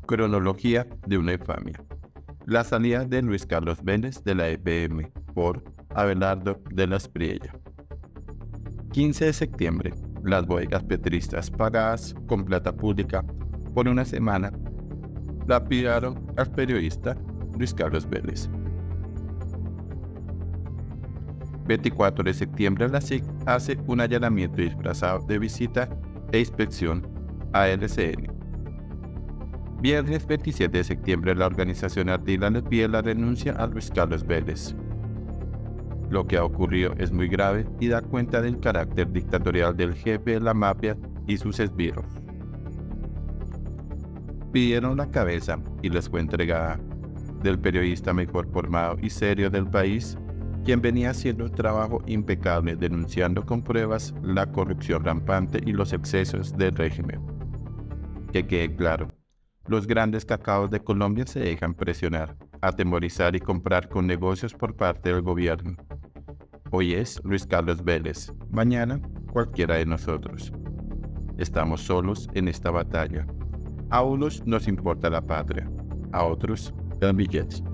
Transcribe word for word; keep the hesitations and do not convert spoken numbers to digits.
Cronología de una infamia. La salida de Luis Carlos Vélez de la E P M por Abelardo de la Espriella. quince de septiembre. Las bodegas petristas pagadas con plata pública por una semana lapidaron al periodista Luis Carlos Vélez. veinticuatro de septiembre. La S I C hace un allanamiento disfrazado de visita e inspección a L C N. Viernes veintisiete de septiembre. La organización Ardila le pide la renuncia a Luis Carlos Vélez. Lo que ha ocurrido es muy grave y da cuenta del carácter dictatorial del jefe de la mafia y sus esbirros. Pidieron la cabeza y les fue entregada del periodista mejor formado y serio del país, quien venía haciendo un trabajo impecable denunciando con pruebas la corrupción rampante y los excesos del régimen. Que quede claro, los grandes cacaos de Colombia se dejan presionar, atemorizar y comprar con negocios por parte del gobierno. Hoy es Luis Carlos Vélez, mañana cualquiera de nosotros. Estamos solos en esta batalla. A unos nos importa la patria, a otros los billetes.